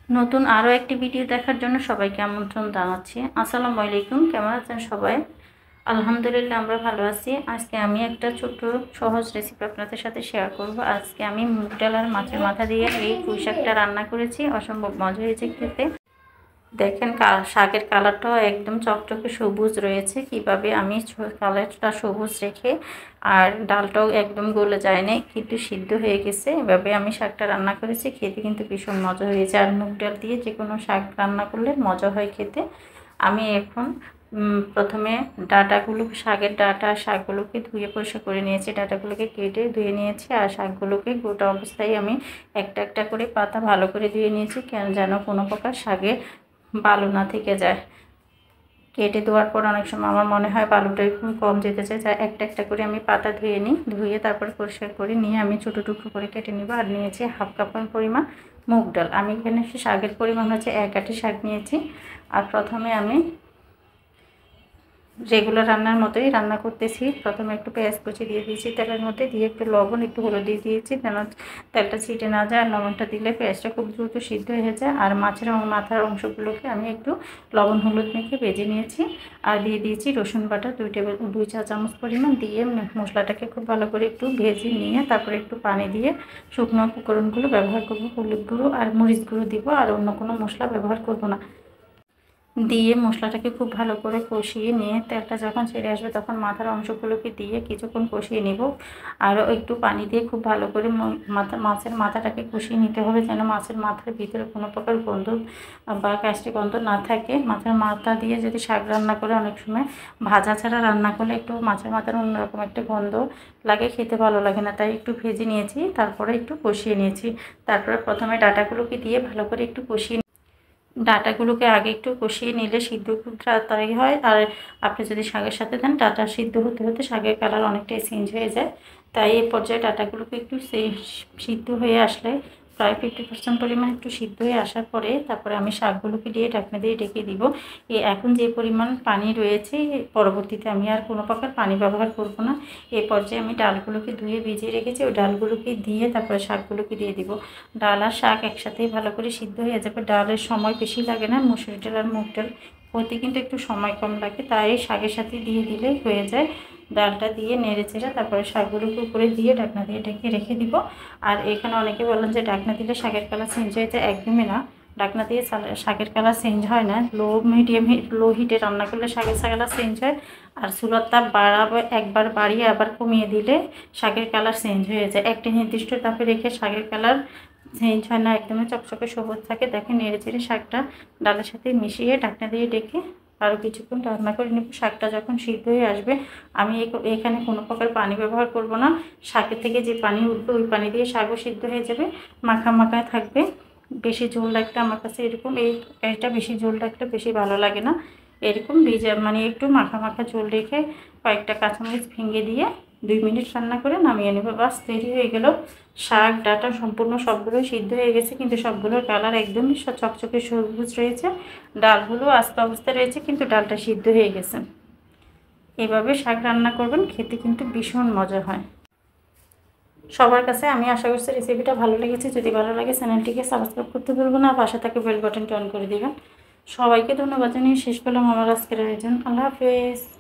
নতুন আরও একটি ভিডিও দেখার জন্য সবাইকে আমন্ত্রণ জানাচ্ছি। আসসালামু আলাইকুম, কেমন আছেন সবাই? আলহামদুলিল্লাহ, আমরা ভালো আছি। আজকে আমি একটা ছোট্ট সহজ রেসিপি আপনাদের সাথে শেয়ার করব। আজকে আমি মুগ ডাল আর মাছের মাথা দিয়ে এই পুঁই শাকটা রান্না করেছি। অসম্ভব মজা হয়েছে খেতে। দেখেন শাকের কালারটাও একদম চকচকে সবুজ রয়েছে। কিভাবে আমি কালারটা সবুজ রেখে আর ডালটাও একদম গলে যায়নি, কিন্তু সিদ্ধ হয়ে গেছে। এভাবে আমি শাকটা রান্না করেছি। খেতে কিন্তু ভীষণ মজা হয়েছে। আর মুগ ডাল দিয়ে যে কোনো শাক রান্না করলে মজা হয় খেতে। আমি এখন প্রথমে শাকের শাকগুলোকে ধুয়ে পরিষ্কার করে নিয়েছি। ডাঁটাগুলোকে কেটে ধুয়ে নিয়েছি। আর শাকগুলোকে গোটা অবস্থায় আমি একটা একটা করে পাতা ভালো করে ধুয়ে নিয়েছি, কেন যেন কোনো প্রকার শাকে বালু না থেকে যায়। কেটে দেওয়ার পর অনেক সময় আমার মনে হয় বালুটা একটু কম যেতে চায়, যা একটা একটা করে আমি পাতা ধুয়ে নিই। ধুয়ে তারপরে পরিষ্কার করে নিয়ে আমি ছোটো টুকরো করে কেটে নিব। আর নিয়েছি হাফ কাপের পরিমাণ মুগ ডাল। আমি এখানে শাকের পরিমাণ হচ্ছে 1 আটি শাক নিয়েছি। আর প্রথমে আমি রেগুলার রান্নার মতোই রান্না করতেছি। প্রথমে একটু পেঁয়াজ কুচি দিয়ে দিয়েছি তেলের মধ্যে, দিয়ে একটু লবণ একটু হলুদ দিয়ে দিয়েছি যেন তেলটা ছিটে না যায়। আর লবণটা দিলে পেঁয়াজটা খুব দ্রুত সিদ্ধ হয়ে যায়। আর মাছের মাথার অংশগুলোকে আমি একটু লবণ হলুদ মেখে ভেজে নিয়েছি। আর দিয়ে দিয়েছি রসুন বাটা 2 চা চামচ পরিমাণ, দিয়ে মশলাটাকে খুব ভালো করে একটু ভেজে নিয়ে তারপরে একটু পানি দিয়ে শুকনো উপকরণগুলো ব্যবহার করব। হলুদ গুঁড়ো আর মরিচ গুঁড়ো দিব, আর অন্য কোনো মশলা ব্যবহার করব না। দিয়ে মশলাটাকে খুব ভালো করে কষিয়ে নিয়ে তেলটা যখন ছেড়ে আসবে তখন মাথার অংশগুলোকে দিয়ে কিছুক্ষণ কষিয়ে নেব। আরও একটু পানি দিয়ে খুব ভালো করে মাছের মাথাটাকে কষিয়ে নিতে হবে, যেন মাছের মাথার ভিতরে কোনো প্রকার গন্ধ বা কাশি গন্ধ না থাকে। মাছের মাথা দিয়ে যদি শাক রান্না করে অনেক সময় ভাজা ছাড়া রান্না করলে একটু মাছের মাথার অন্যরকম একটা গন্ধ লাগে, খেতে ভালো লাগে না। তাই একটু ভেজে নিয়েছি, তারপরে একটু কষিয়ে নিয়েছি। তারপরে প্রথমে ডাঁটাগুলোকে দিয়ে ভালো করে একটু কষিয়ে ডাঁটাগুলোকে আগে একটু কষিয়ে নিলে সিদ্ধ খুব তাড়াতাড়ি হয়। আর আপনি যদি শাকের সাথে দেন, ডাঁটা সিদ্ধ হতে হতে শাকের কালার অনেকটাই চেঞ্জ হয়ে যায়। তাই এই পর্যায়ে ডাঁটাগুলোকে একটু সিদ্ধ হয়ে আসলে প্রায় 50% পরিমাণ একটু সিদ্ধ হয়ে আসার পরে তারপরে আমি শাকগুলোকে দিয়ে ঢাকনা দিয়ে ঢেকে দিব। এখন যে পরিমাণ পানি রয়েছে, পরবর্তীতে আমি আর কোনো প্রকার পানি ব্যবহার করব না। এই পর্যায়ে আমি ডালগুলোকে ধুয়ে ভিজিয়ে রেখেছি, ওই ডালগুলোকে দিয়ে তারপরে শাকগুলোকে দিয়ে দিব। ডাল আর শাক একসাথেই ভালো করে সিদ্ধ হয়ে যাবে। ডালের সময় বেশি লাগে না, মুসুরি ডাল আর মুগ ডাল হতে কিন্তু একটু সময় কম লাগে, তাই শাকের সাথে দিয়ে দিলেই হয়ে যায়। ডালটা দিয়ে নেড়ে চেড়ে তারপরে শাকগুলোকে উপরে দিয়ে ঢাকনা দিয়ে ঢেকে রেখে দিব। আর এখানে অনেকে বলেন যে ঢাকনা দিলে শাকের কালার চেঞ্জ হয়ে যায়, একদমই না। ঢাকনা দিয়ে শাকের কালার চেঞ্জ হয় না। লো হিটে রান্না করলে শাকের কালার চেঞ্জ হয়। আর চুলার তাপ একবার বাড়িয়ে আবার কমিয়ে দিলে শাকের কালার চেঞ্জ হয়ে যায়। একটি নির্দিষ্ট তাপে রেখে শাকের কালার চেঞ্জ হয় না, একদমই চকচকে সবুজ থাকে। দেখেন নেড়ে চেড়ে শাকটা ডালের সাথে মিশিয়ে ঢাকনা দিয়ে ডেকে আরও কিছুক্ষণ রান্না করে নেব। শাকটা যখন সিদ্ধ হয়ে আসবে, আমি এখানে কোনো প্রকার পানি ব্যবহার করব না। শাকের থেকে যে পানি উঠবে ওই পানি দিয়ে শাকও সিদ্ধ হয়ে যাবে, মাখা মাখায় থাকবে। বেশি ঝোল রাখতে আমার কাছে এরকম এইটা বেশি ঝোল রাখলে বেশি ভালো লাগে না। এরকম একটু মাখা মাখা ঝোল রেখে কয়েকটা কাঁচামরিচ ভেঙে দিয়ে 2 মিনিট রান্না করে নামিয়ে নেব। বাস তৈরি হয়ে গেল। শাক ডাঁটা সম্পূর্ণ সবগুলোই সিদ্ধ হয়ে গেছে, কিন্তু সবগুলোর কালার একদমই চকচকে সবুজ রয়েছে। ডালগুলো আস্ত অবস্থায় রয়েছে, কিন্তু ডালটা সিদ্ধ হয়ে গেছে। এভাবে শাক রান্না করবেন, খেতে কিন্তু ভীষণ মজা হয়। সবার কাছে আমি আশা করছি রেসিপিটা ভালো লেগেছে। যদি ভালো লাগে চ্যানেলটিকে সাবস্ক্রাইব করতে ভুলবেন না, পাশে থাকে বেল বাটনটি অন করে দেবেন। সবাইকে ধন্যবাদ জানিয়ে শেষ করলাম আমার আজকের আয়োজন। আল্লাহ হাফেজ।